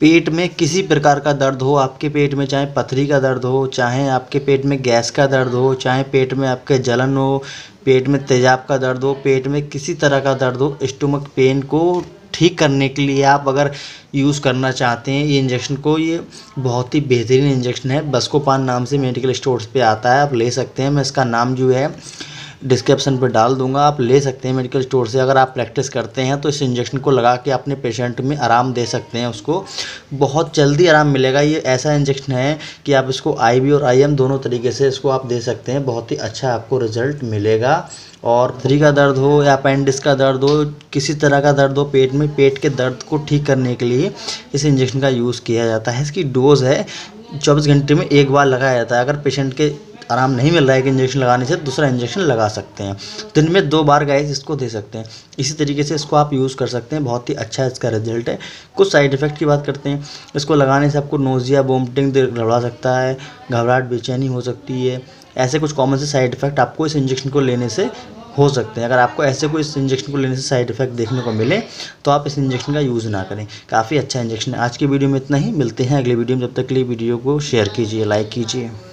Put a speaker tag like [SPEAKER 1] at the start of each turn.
[SPEAKER 1] पेट में किसी प्रकार का दर्द हो, आपके पेट में चाहे पथरी का दर्द हो, चाहे आपके पेट में गैस का दर्द हो, चाहे पेट में आपके जलन हो, पेट में तेजाब का दर्द हो, पेट में किसी तरह का दर्द हो, स्टमक पेन को ठीक करने के लिए आप अगर यूज़ करना चाहते हैं ये इंजेक्शन को, ये बहुत ही बेहतरीन इंजेक्शन है। बस्कोपान नाम से मेडिकल स्टोर्स पे आता है, आप ले सकते हैं। मैं इसका नाम जो है डिस्क्रिप्शन पे डाल दूंगा, आप ले सकते हैं मेडिकल स्टोर से। अगर आप प्रैक्टिस करते हैं तो इस इंजेक्शन को लगा के अपने पेशेंट में आराम दे सकते हैं, उसको बहुत जल्दी आराम मिलेगा। ये ऐसा इंजेक्शन है कि आप इसको आईवी और आईएम दोनों तरीके से इसको आप दे सकते हैं, बहुत ही अच्छा आपको रिजल्ट मिलेगा। और पथरी का दर्द हो या अपेंडिक्स का दर्द हो, किसी तरह का दर्द हो पेट में, पेट के दर्द को ठीक करने के लिए इस इंजेक्शन का यूज़ किया जाता है। इसकी डोज़ है 24 घंटे में एक बार लगाया जाता है। अगर पेशेंट के आराम नहीं मिल रहा है कि इंजेक्शन लगाने से, दूसरा इंजेक्शन लगा सकते हैं। दिन में 2 बार गाइस इसको दे सकते हैं। इसी तरीके से इसको आप यूज़ कर सकते हैं, बहुत ही अच्छा इसका रिजल्ट है। कुछ साइड इफ़ेक्ट की बात करते हैं। इसको लगाने से आपको नोज़िया, वोमिटिंग घबरा सकता है, घबराहट, बेचैनी हो सकती है। ऐसे कुछ कॉमन से साइड इफ़ेक्ट आपको इस इंजेक्शन को लेने से हो सकते हैं। अगर आपको ऐसे कोई इस इंजेक्शन को लेने से साइड इफ़ेक्ट देखने को मिले तो आप इस इंजेक्शन का यूज़ ना करें। काफ़ी अच्छा इंजेक्शन है। आज की वीडियो में इतना ही, मिलते हैं अगली वीडियो में। जब तक के लिए वीडियो को शेयर कीजिए, लाइक कीजिए।